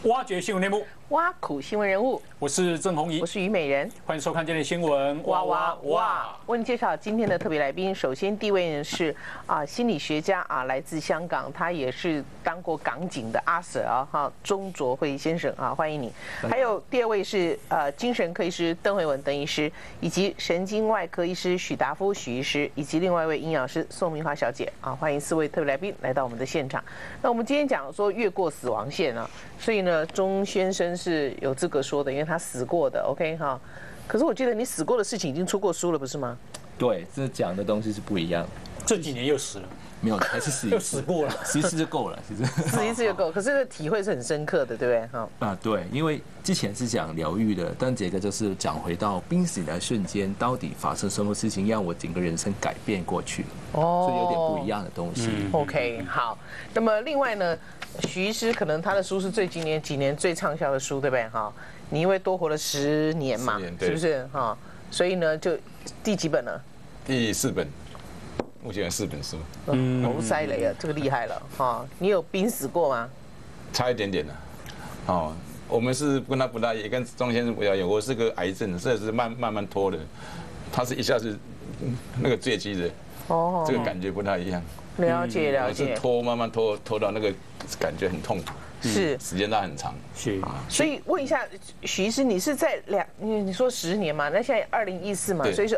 挖掘新闻内幕， 挖苦新闻人物， 我是郑弘仪， 我是虞美人， 欢迎收看今天的新闻。 哇哇哇！为您介绍今天的特别来宾，首先第一位呢是心理学家来自香港，他也是当过港警的阿 Sir 钟卓辉先生欢迎你。还有第二位是精神科医师邓惠文邓医师，以及神经外科医师许达夫许医师，以及另外一位营养师宋明华小姐欢迎4位特别来宾来到我们的现场。那我们今天讲说越过死亡线所以呢，钟先生是有资格说的，因为他死过的 ，OK 哈。可是我记得你死过的事情已经出过书了，不是吗？ 对，这讲的东西是不一样。 这几年又死了， 没有，还是死一次， 又死过了， 死一次就够了，其实死一次就够。可是体会是很深刻的，对不对？ 对，因为之前是讲疗愈的，但这个就是讲回到濒死的瞬间，到底发生什么事情让我整个人生改变过去，所以有点不一样的东西。 OK， 好。那么另外呢，许医师可能他的书是今年几年最畅销的书，对不对？你因为多活了10年嘛，是不是？所以呢，就第几本了？ 第4本。目前有4本书， 猴塞雷这个厉害了你有濒死过吗？ 差一点点的，我们是跟他不大，也跟钟先生不一样。我是个癌症，这是慢慢拖的，他是一下子那个坠机的，这个感觉不太一样。 了解了解， 是拖慢慢拖到那个感觉很痛苦。 是时间拉很长， 是所以问一下许医师，你是在你说10年嘛？那现在2014嘛，所以是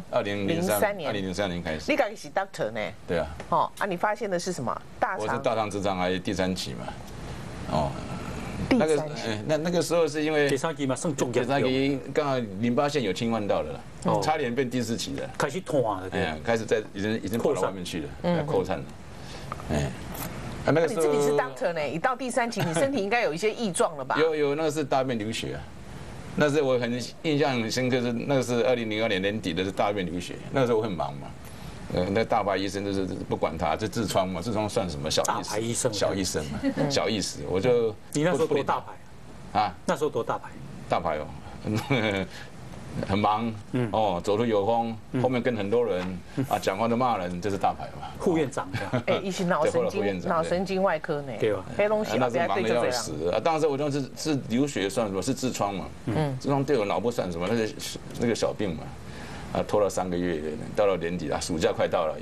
2003年 ，2003年开始。 你刚是 doctor 呢？ 对啊。 你发现的是什么？ 我是大肠直肠癌第3期嘛。 那个时候是因为第3期嘛，算重第3期刚好淋巴腺有侵犯到了，差点变第4期的， 开始痛了，对， 开始已经跑到外面去了，扩散了， 那个时候你自己是 doctor 呢，你到第3期，你身体应该有一些异状了吧？ 有，那个是大便流血那是我很印象很深刻，是那个是2002年年底的，是大便流血。那个时候我很忙嘛，那大白医生就是不管他，就痔疮嘛，痔疮算什么小意思？小医生嘛，小意思。我就你那时候多大牌那时候多大牌？ 大牌很忙，走路有风，后面跟很多人讲话都骂人，这是大牌嘛。 副院长一起脑神经外科呢， 对吧？ 黑东西那是忙得要死当时我就是流血算什么？是痔疮嘛，痔疮对我脑部算什么？那个小病嘛，拖了3个月，到了年底暑假快到了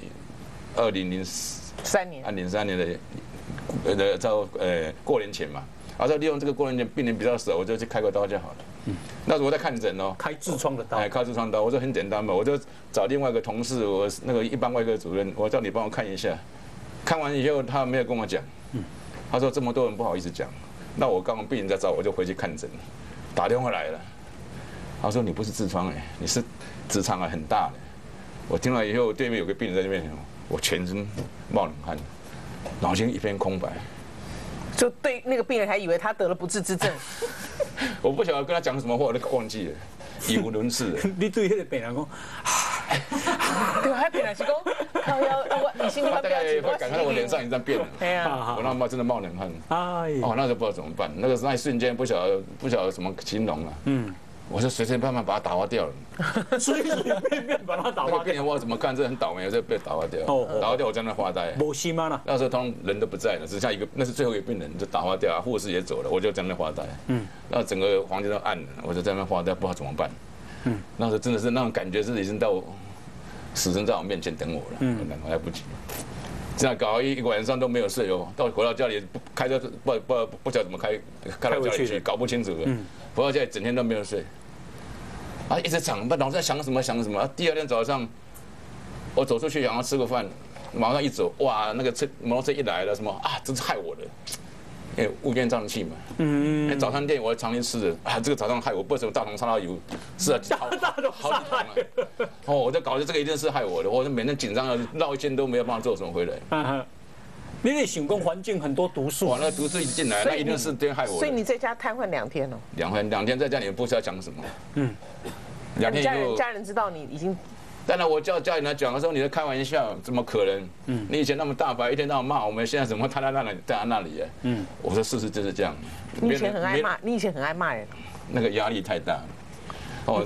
，2003年的过年前嘛，说利用这个过年前病人比较少，我就去开个刀就好了。那时候我在看诊开痔疮的刀， 开痔疮刀，我说很简单嘛，我就找另外一个同事，我那个一般外科主任，我叫你帮我看一下。看完以后，他没有跟我讲，他说这么多人不好意思讲，那我刚好病人在找，我就回去看诊，打电话来了，他说你不是痔疮你是直肠癌很大的。我听了以后，对面有个病人在那边，我全身冒冷汗，脑筋一片空白。 就对那个病人还以为他得了不治之症， 我不晓得跟他讲什么话，我都忘记了，语无伦次。 你对那个病人讲， 对，还病人是讲，靠腰，你心脏不要紧， 我感觉我脸上已经变了，我那真的冒冷汗，那就不知道怎么办，那一瞬间不晓得怎么形容了，我就随随便便把它打发掉了， 随便把它打发掉。 病人我怎么看，这很倒霉，就被打发掉。打发掉，我在那发呆。 没心吗？ 那时候通人都不在了，只剩下一个，那是最后一个病人就打发掉，护士也走了，我就在那发呆。然后整个房间都暗了，我就在那发呆，不知道怎么办。那时候真的是那种感觉，是已经到死神在我面前等我了，来不及。这样搞一个晚上都没有睡回到家里开车不晓得怎么开到家里去，搞不清楚了。回到家里整天都没有睡。一直想，老是在想什么。第2天早上，我走出去想要吃个饭，马上一走，哇，那个摩托车一来了，什么这是害我的，因为乌烟瘴气嘛。早餐店我常年吃的，这个早上害我，不知道什么大同沙拉油，是好几桶我就搞得这个一定是害我的，我就每天紧张的绕一圈都没有办法做什么回来。 你得想讲环境很多毒素， 那毒素一进来，那一定是对害我的。 所以你在家瘫痪2天哦。 2天在家里不知道讲什么。2天以后， 家人知道你已经。 当然我叫家人来讲的时候，你在开玩笑，怎么可能？你以前那么大牌，一天到晚骂我们，现在怎么瘫在那里？我说事实就是这样。 你以前很爱骂人。 那个压力太大了。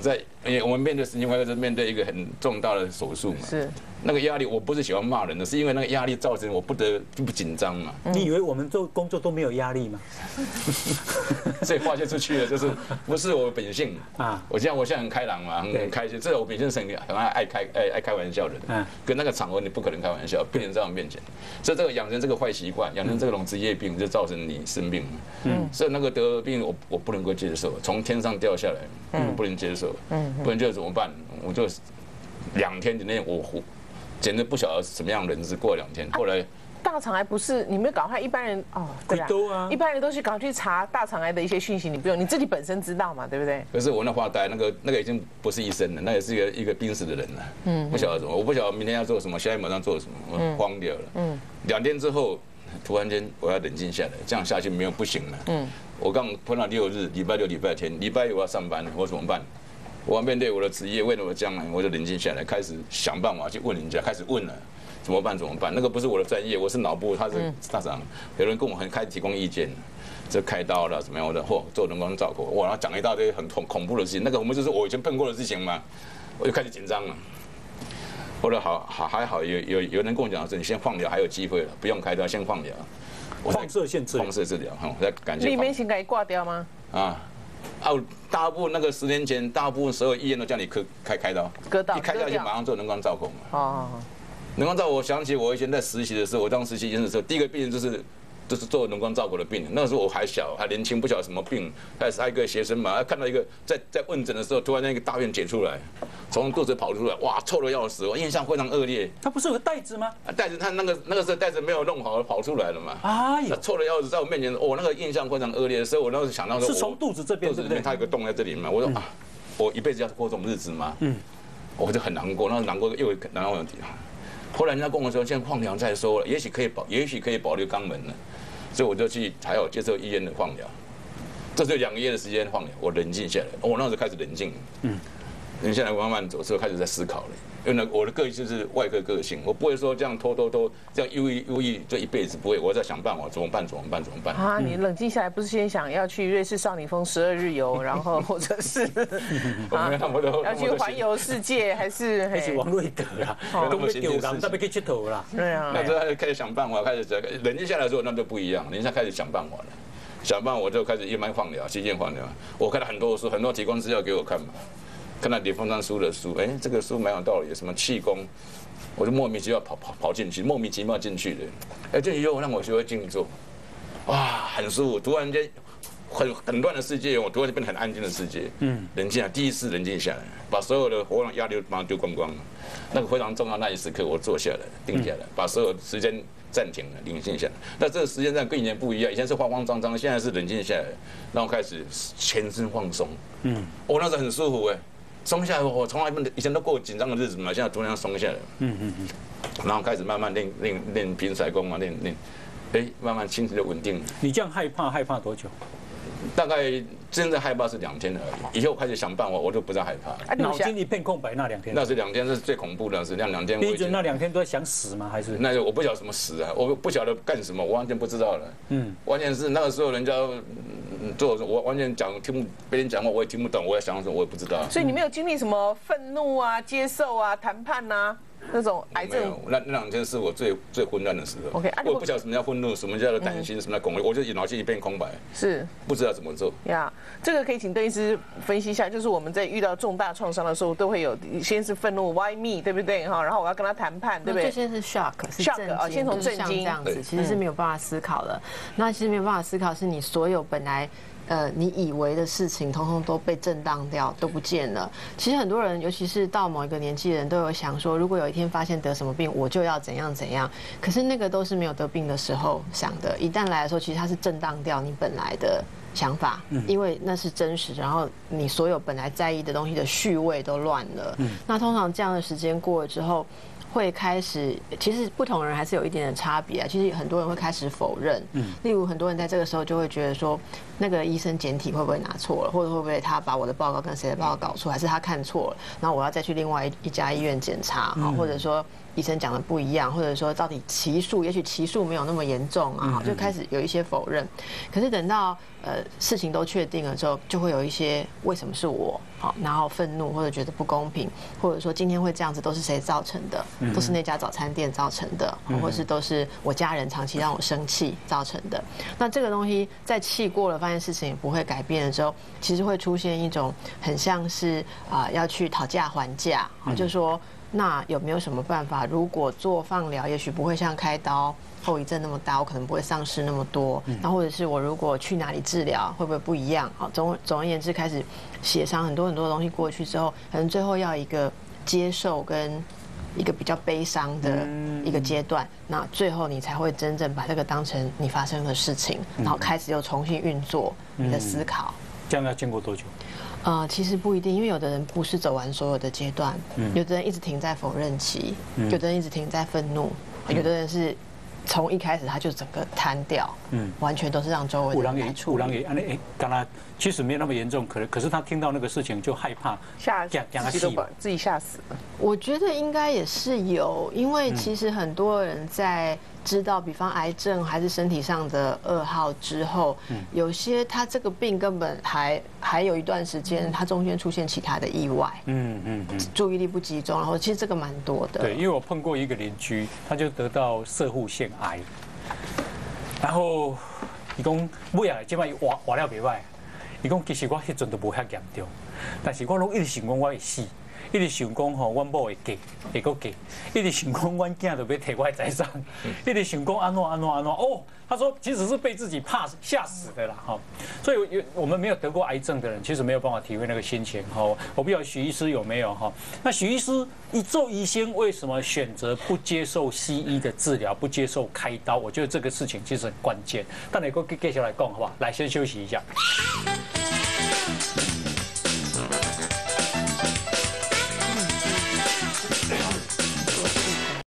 我们面对神经外科是面对一个很重大的手术嘛， 是那个压力，我不是喜欢骂人的，是因为那个压力造成我不紧张嘛。 你以为我们做工作都没有压力吗？ 所以发泄出去了，就是不是我本性啊。 我现在很开朗嘛，很开心，这我本身是很爱开玩笑的人。跟那个场合你不可能开玩笑，病人在我面前，所以这个养成这个坏习惯，养成这种职业病，就造成你生病。所以那个得病我不能够接受，从天上掉下来，我不能接受。不能接受怎么办？我就2天之内我简直不晓得什么样的人是过2天，后来。 大肠癌不是你们赶快一般人哦，对啊，一般人都去赶快去查大肠癌的一些讯息，你不用，你自己本身知道嘛，对不对？ 可是我那发呆，那个已经不是医生了，那也是一个濒死的人了。不晓得什么，我不晓得明天要做什么，下一秒钟做什么，我慌掉了。2天之后，突然间我要冷静下来，这样下去没有不行了。我刚碰到6日，礼拜6、礼拜天，礼拜1我要上班，我怎么办？我要面对我的职业，为了我将来，我就冷静下来，开始想办法去问人家，开始问了。怎么办？那个不是我的专业，我是脑部，他是大肠。有人跟我开始提供意见，这开刀了怎么样的，或做人工造口，哇，他讲一大堆很恐怖的事情。那个我们就是我以前碰过的事情嘛，我就开始紧张了。后来还好，有人跟我讲说，你先放疗还有机会了，不用开刀，先放疗。 放射线治疗。 放射治疗，我再感谢。 你没先给挂掉吗？ 大部分那个10年前，大部分所有医院都叫你开刀，一开刀就马上做人工造口嘛。人工造口，我想起我以前在实习的时候，我当实习医生的时候，第一个病人就是做人工造口的病人。那时候我还小，还年轻，不晓得什么病。还有一个学生嘛，看到一个在问诊的时候，突然间一个大便解出来，从肚子跑出来，哇，臭得要死，我印象非常恶劣。 他不是有个袋子吗？ 袋子他那个时候袋子没有弄好，跑出来了嘛。哎呀，臭得要死，在我面前，那个印象非常恶劣。所以我那时候想到说， 是从肚子这边，对不对？ 他有个洞在这里嘛。我说我一辈子要过这种日子吗？我就很难过，那难过又难过问题。后来人家跟我说，现在放疗再说了，也许可以保留肛门了，所以我就去还有接受医院的放疗，这就2个月的时间放疗，我冷静下来，我那时候开始冷静，冷静下来慢慢走，之后开始在思考了，因为我的个性就是外科个性，我不会说这样拖这样忧郁这一辈子不会，我在想办法怎么办啊！你冷静下来，不是先想要去瑞士少女峰12日游，然后或者是要去环游世界，还是王瑞德啦，都被丢人，都被去佚佗啦。 对啊， 那时候开始想办法，开始冷静下来之后，那就不一样，人家开始想办法了，想办法我就开始慢慢放疗，期间放疗，我看了很多书，很多提供资料给我看嘛。看到李凤山书的书，这个书蛮有道理，什么气功，我就莫名其妙跑进去，莫名其妙进去的。进去以后让我学会静坐，哇，很舒服。突然间很乱的世界，我突然间变成很安静的世界。冷静下来，第一次冷静下来，把所有的活动压力马上丢光光了。那个非常重要那一时刻，我坐下来，定下来，把所有时间暂停了，冷静下来。那这个时间上跟以前不一样，以前是慌慌张张，现在是冷静下来，然后开始全身放松。我那时候很舒服松下来，我从来以前都过紧张的日子嘛，现在突然松下来，然后开始慢慢练平甩功嘛，练，慢慢心情就稳定了。 你这样害怕多久？ 大概真正害怕是2天而已，以后开始想办法，我就不再害怕。 脑筋一片空白那2天？ 那是2天是最恐怖的，是那2天。 你觉得那2天都在想死吗？还是？ 那我不晓得什么死啊，我不晓得干什么，我完全不知道了。完全是那个时候人家做，我完全别人讲话我也听不懂，我也想什么我也不知道。 所以你没有经历什么愤怒啊、接受啊、谈判啊？那种癌症， 那2天是我最混乱的时候。 OK， 我不晓得什么叫愤怒，什么叫做担心，什么叫恐惧，我就脑筋一片空白， 是不知道怎么做。 这个可以请邓医师分析一下，就是我们在遇到重大创伤的时候，都会有先是愤怒 ，Why me， 对不对？然后我要跟他谈判，对不对？ 最先是 shock， 是震惊， 先从震惊这样子，其实是没有办法思考的。那其实没有办法思考，是你所有本来。你以为的事情，通通都被震荡掉，都不见了。其实很多人，尤其是到某一个年纪的人，都有想说，如果有一天发现得什么病，我就要怎样怎样。可是那个都是没有得病的时候想的，一旦来的时候，其实它是震荡掉你本来的想法，因为那是真实，然后你所有本来在意的东西的序位都乱了。那通常这样的时间过了之后，会开始，其实不同人还是有一点点差别啊。其实很多人会开始否认，例如很多人在这个时候就会觉得说，那个医生检体会不会拿错了，或者会不会他把我的报告跟谁的报告搞错，还是他看错了，然后我要再去另外一家医院检查，或者说医生讲的不一样，或者说到底期数，也许期数没有那么严重啊，就开始有一些否认。可是等到事情都确定了之后，就会有一些为什么是我，好，然后愤怒或者觉得不公平，或者说今天会这样子都是谁造成的？都是那家早餐店造成的，或是都是我家人长期让我生气造成的。那这个东西在气过了，发现事情也不会改变的时候，其实会出现一种很像是要去讨价还价，就说那有没有什么办法？如果做放疗，也许不会像开刀后遗症那么大，我可能不会丧失那么多。那或者是我如果去哪里治疗，会不会不一样？好，总而言之，开始协商很多的东西过去之后，可能最后要一个接受跟一个比较悲伤的一个阶段，那最后你才会真正把这个当成你发生的事情，然后开始又重新运作你的思考。 这样要经过多久？ 其实不一定，因为有的人不是走完所有的阶段，有的人一直停在否认期，有的人一直停在愤怒，有的人是从一开始他就整个瘫掉，完全都是让周围的人来处理。 刚才其实没有那么严重，可是他听到那个事情就害怕， 自己吓死了。 我觉得应该也是有，因为其实很多人在知道，比方癌症还是身体上的噩耗之后，有些他这个病根本还有一段时间，他中间出现其他的意外，注意力不集中，然后其实这个蛮多的。 对，因为我碰过一个邻居，他就得到攝護腺癌，然后伊讲尾啊，即摆活了袂歹，伊讲其实我迄阵都无遐严重，但是我拢一直想讲我会死。一直想讲吼，阮某会嫁，会搁嫁；一直想讲阮囝就要摕我的财产；一直想讲安怎。哦，他说其实是被自己怕吓死的啦，哈。所以我们没有得过癌症的人，其实没有办法体会那个心情，哈。我不知道许医师有没有哈？那许医师做医生为什么选择不接受西医的治疗，不接受开刀？我觉得这个事情其实很关键。但你给继续来讲好不好？来，先休息一下。